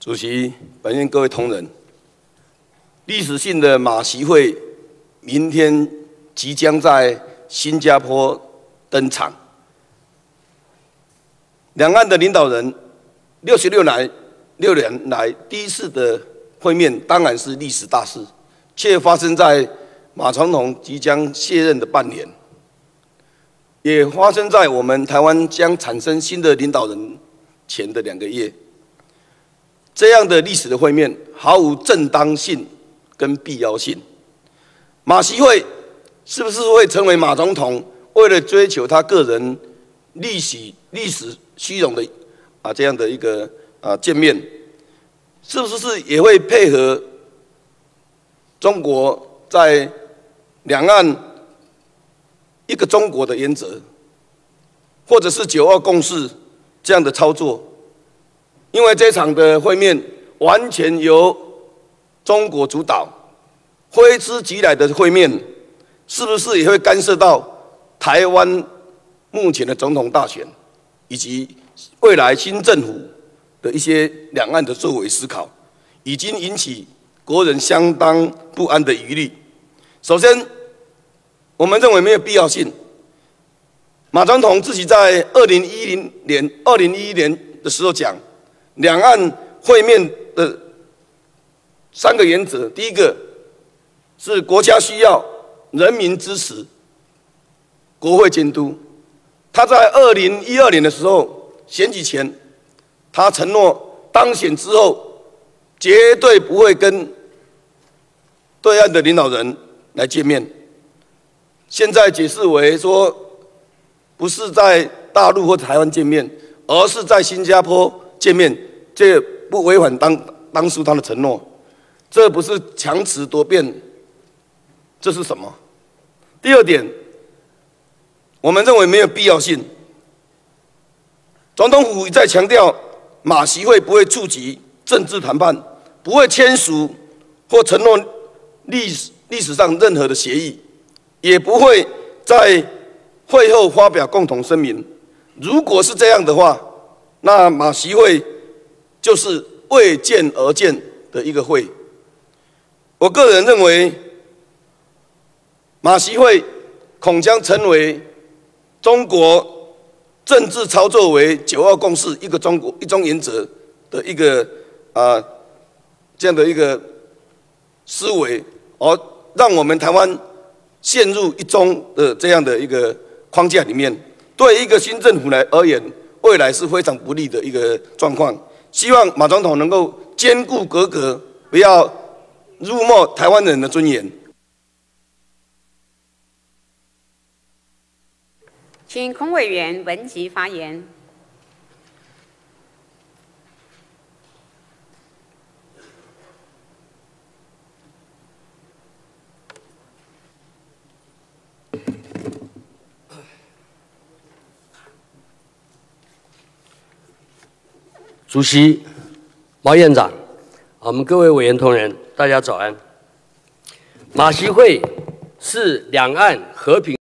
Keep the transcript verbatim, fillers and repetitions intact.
主席、本院各位同仁，历史性的马习会明天即将在新加坡登场。两岸的领导人六十六来六年来第一次的会面，当然是历史大事，却发生在马总统即将卸任的半年，也发生在我们台湾将产生新的领导人前的两个月。这样的历史的会面毫无正当性跟必要性。马习会是不是会成为马总统为了追求他个人历史历史虚荣的啊这样的一个啊见面？是不是也会配合中国在两岸一个中国的原则，或者是九二共识这样的操作？因为这场的会面完全由中国主导，挥之即来的会面，是不是也会干涉到台湾目前的总统大选，以及未来新政府的一些两岸的作为思考，已经引起国人相当不安的疑虑。首先，我们认为没有必要性。马总统自己在二零一零年、二零一一年的时候讲，两岸会面的三个原则，第一个是国家需要，人民支持，国会监督。他在二零一二年的时候选举前，他承诺当选之后绝对不会跟对岸的领导人来见面。现在解释为说，不是在大陆或台湾见面，而是在新加坡见面，这不违反当当初他的承诺，这不是强词夺辩，这是什么？第二点，我们认为没有必要性。总统府一再强调，马习会不会触及政治谈判，不会签署或承诺历史历史上任何的协议，也不会在会后发表共同声明。如果是这样的话，那马习会就是为见而见的一个会。我个人认为，马习会恐将成为中国政治操作为九二共识、一个中国、一中原则的一个啊、呃、这样的一个思维，而让我们台湾陷入一中的这样的一个框架里面，对一个新政府来而言，未来是非常不利的一个状况。希望马总统能够兼顾格格，不要辱没台湾人的尊严。 请孔委员文吉发言。 主席、毛院长，我们各位委员同仁，大家早安。马习会是两岸和平